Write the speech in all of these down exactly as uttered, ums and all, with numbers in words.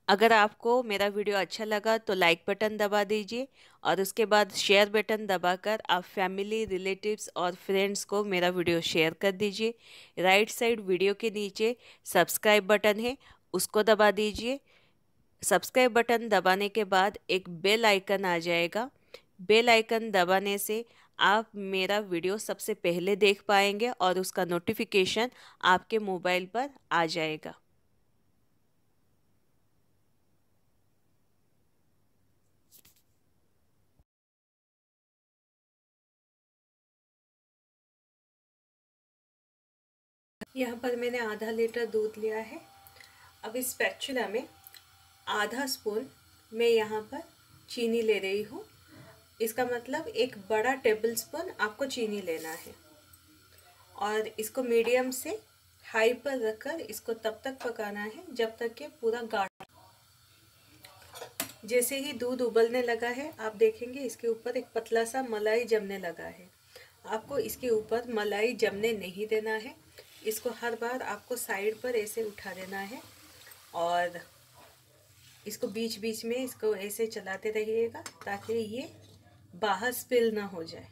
अगर आपको मेरा वीडियो अच्छा लगा तो लाइक बटन दबा दीजिए और उसके बाद शेयर बटन दबाकर आप फैमिली, रिलेटिव्स और फ्रेंड्स को मेरा वीडियो शेयर कर दीजिए। राइट साइड वीडियो के नीचे सब्सक्राइब बटन है, उसको दबा दीजिए। सब्सक्राइब बटन दबाने के बाद एक बेल आइकन आ जाएगा। बेल आइकन दबाने से आप मेरा वीडियो सबसे पहले देख पाएंगे और उसका नोटिफिकेशन आपके मोबाइल पर आ जाएगा। यहाँ पर मैंने आधा लीटर दूध लिया है। अब इस स्पैचुला में आधा स्पून मैं यहाँ पर चीनी ले रही हूँ। इसका मतलब एक बड़ा टेबल स्पून आपको चीनी लेना है और इसको मीडियम से हाई पर रखकर इसको तब तक पकाना है जब तक कि पूरा गाढ़ा। जैसे ही दूध उबलने लगा है आप देखेंगे इसके ऊपर एक पतला सा मलाई जमने लगा है। आपको इसके ऊपर मलाई जमने नहीं देना है। इसको हर बार आपको साइड पर ऐसे उठा देना है और इसको बीच बीच में इसको ऐसे चलाते रहिएगा ताकि ये बाहर स्पिल ना हो जाए।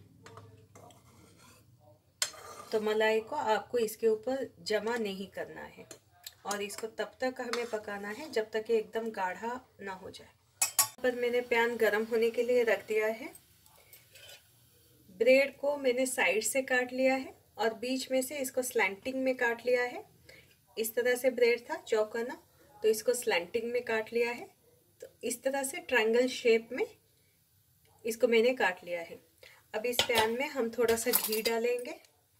तो मलाई को आपको इसके ऊपर जमा नहीं करना है और इसको तब तक हमें पकाना है जब तक ये एकदम गाढ़ा ना हो जाए। पर मैंने पैन गरम होने के लिए रख दिया है। ब्रेड को मैंने साइड से काट लिया है और बीच में से इसको स्लैंटिंग में काट लिया है। इस तरह से ब्रेड था चौकोना, तो इसको स्लैंटिंग में काट लिया है। तो इस तरह से ट्रायंगल शेप में इसको मैंने काट लिया है। अब इस पैन में हम थोड़ा सा घी डालेंगे।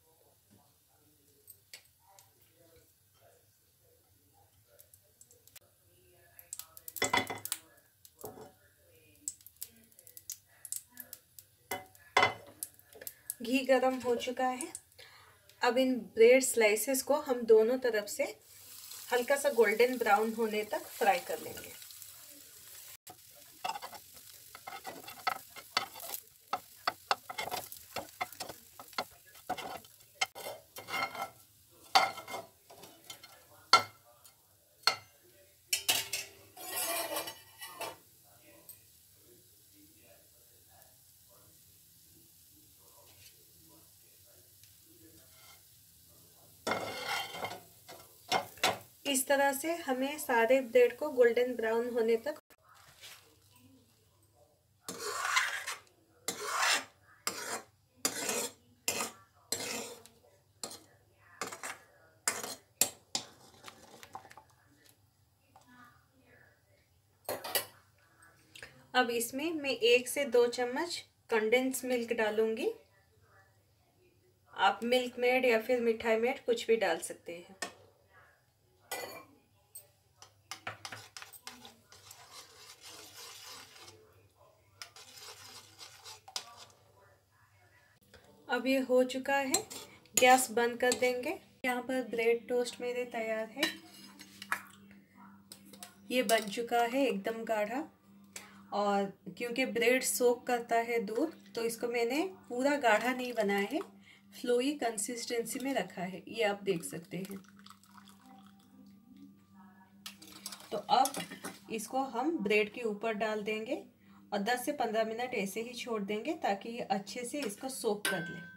घी गरम हो चुका है। अब इन ब्रेड स्लाइसेस को हम दोनों तरफ से हल्का सा गोल्डन ब्राउन होने तक फ्राई कर लेंगे। इस तरह से हमें सारे ब्रेड को गोल्डन ब्राउन होने तक। अब इसमें मैं एक से दो चम्मच कंडेंस मिल्क डालूंगी। आप मिल्क मेड या फिर मिठाई मेड कुछ भी डाल सकते हैं। अब ये हो चुका है, गैस बंद कर देंगे। यहाँ पर ब्रेड टोस्ट मेरे तैयार है। ये बन चुका है एकदम गाढ़ा और क्योंकि ब्रेड सोक करता है दूध, तो इसको मैंने पूरा गाढ़ा नहीं बनाया है, फ्लोई कंसिस्टेंसी में रखा है। ये आप देख सकते हैं। तो अब इसको हम ब्रेड के ऊपर डाल देंगे और दस से पंद्रह मिनट ऐसे ही छोड़ देंगे ताकि ये अच्छे से इसको सोक कर ले।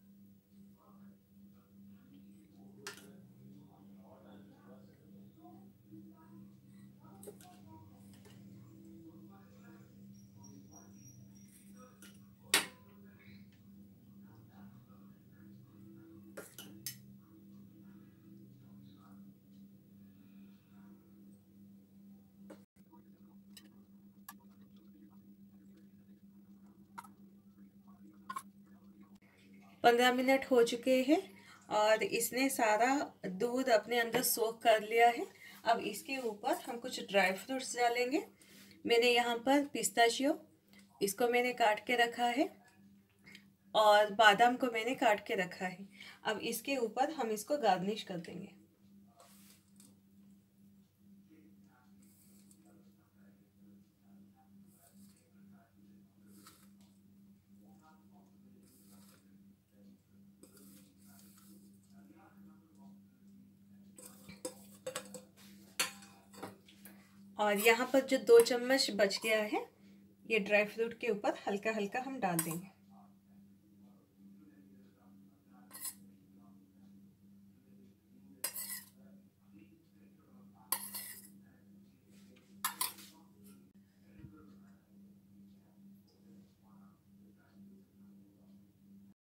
पंद्रह मिनट हो चुके हैं और इसने सारा दूध अपने अंदर सोख कर लिया है। अब इसके ऊपर हम कुछ ड्राई फ्रूट्स डालेंगे। मैंने यहाँ पर पिस्ताशियो, इसको मैंने काट के रखा है और बादाम को मैंने काट के रखा है। अब इसके ऊपर हम इसको गार्निश कर देंगे। और यहाँ पर जो दो चम्मच बच गया है, ये ड्राई फ्रूट के ऊपर हल्का हल्का हम डाल देंगे।